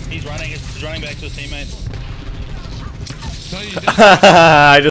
He's running back to his teammates. No, you didn't. I just